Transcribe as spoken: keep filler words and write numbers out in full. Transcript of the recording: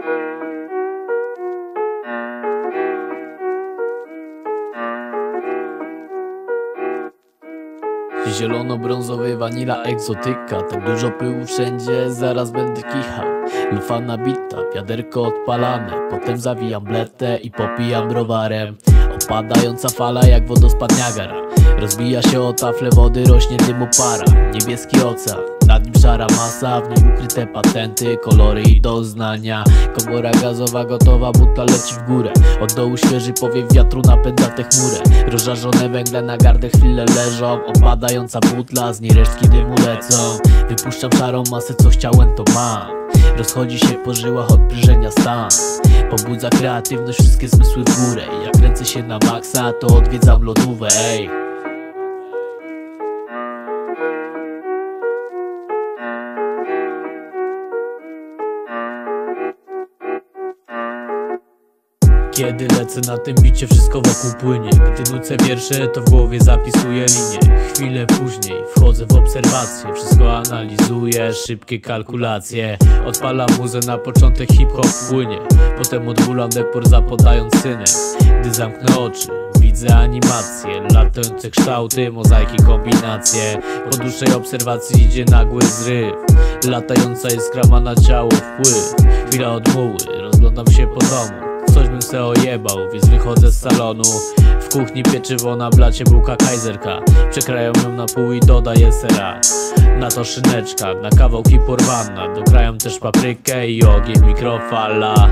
Zielono-brązowy wanila egzotyka. Tak dużo pyłu wszędzie, zaraz będę kichał. Lufa nabita, wiaderko odpalane. Potem zawijam bletę i popijam browarem. Opadająca fala jak wodospad Niagara. Rozbija się o tafle wody, rośnie dymu para. Niebieski ocean, nad nim szara masa. W nim ukryte patenty, kolory i doznania. Komora gazowa gotowa, butla leci w górę. Od dołu świeży powiew wiatru napędza tę chmurę. Rozżarzone węgle na gardle chwilę leżą. Opadająca butla, z niej resztki dymu lecą. Wypuszczam szarą masę, co chciałem to mam. Rozchodzi się po żyłach od prężenia stan. Pobudza kreatywność, wszystkie zmysły w górę. Jak kręcę się na maksa, to odwiedzam lodówę, ej. Kiedy lecę na tym bicie, wszystko wokół płynie. Gdy nucę wiersze, to w głowie zapisuję linie. Chwilę później wchodzę w obserwację. Wszystko analizuję, szybkie kalkulacje. Odpalam muzę, na początek hip-hop płynie. Potem odbulam depor, zapodając synek. Gdy zamknę oczy, widzę animacje. Latające kształty, mozaiki, kombinacje. Po dłuższej obserwacji idzie nagły zryw. Latająca iskra ma na ciało wpływ. Chwila odmuły, rozglądam się po domu. Coś bym se ojebał, więc wychodzę z salonu. W kuchni pieczywo, na blacie bułka kajzerka. Przekrają ją na pół i dodaję sera. Na to szyneczka, na kawałki porwana. Dokrają też paprykę i ogień mikrofala.